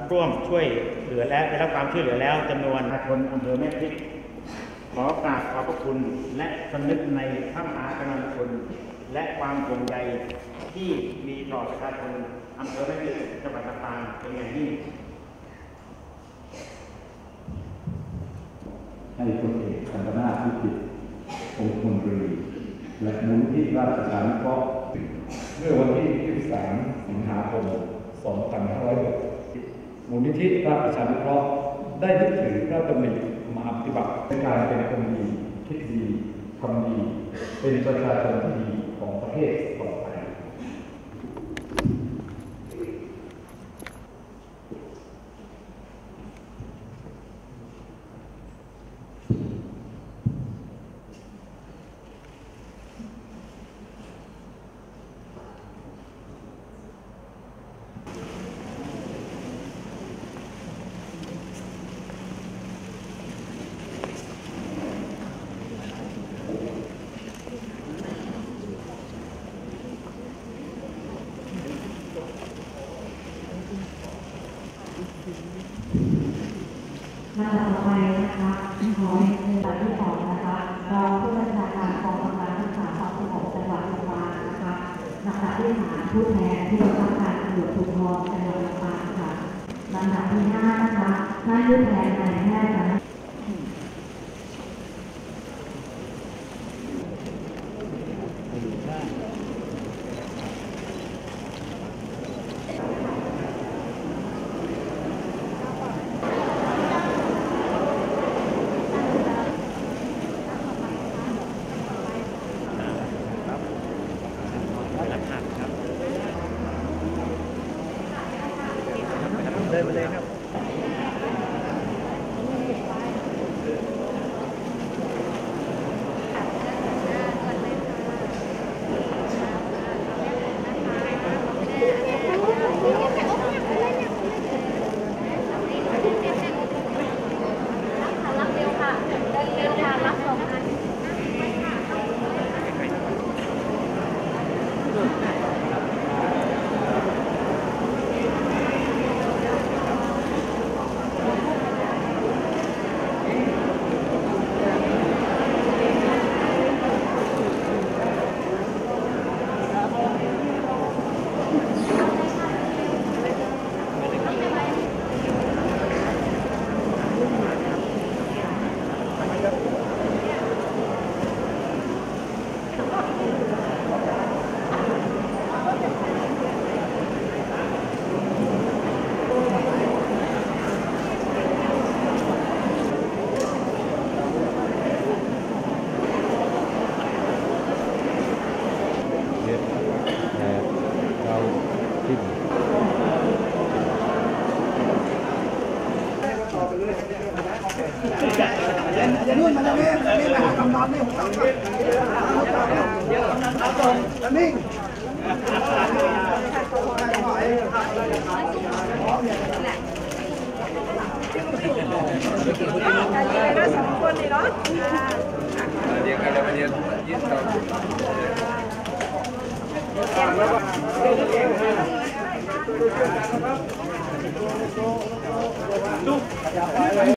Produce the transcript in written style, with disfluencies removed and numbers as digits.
ร่วมช่วยเหลือและได้รับความช่วยเหลือแล้วจำนวนประชาชนอำเภอแม่พริกขอกราบขอบพระคุณและสำนึกในพระมหากรุณาธิคุณและความห่วงใยที่มีต่อประชาชนอำเภอแม่พริกจังหวัดลำปางเป็นอย่างยิ่งให้พลเอกกันตนาถ วิจิตร องคมนตรีและมูลนิธิราชประชานุเคราะห์เมื่อวันที่ 23 สิงหาคม 2506 มูลนิธิราชประชานุเคราะห์ได้ยึดถือพระดำริมาปฏิบัติในการเป็นคนดีคิดดีทำดีเป็นประชาชนที่ดีของประเทศต่อไปมาต่อไปนะคะขอเรียนเชิญท่านที่สองนะคะรองผู้บัญชาการกองกำลังรักษาความสงบจังหวัดลำปางนะคะลำดับที่3ผู้แทนผู้บัญชาการตำรวจภูธรจังหวัดลำปางค่ะลำดับที่5นะคะท่านผู้แทนนายแพทย์ค่ะเดินไปเลยครับรับเร็วค่ะเดินเร็วค่ะรับ2 อันอย่านู่นมาตรงนี้มาหากำนันนี่ผมต้องนิ่ง 2 คนเลยเนาะเดี๋ยวกันมาเรียนยืดต่อดู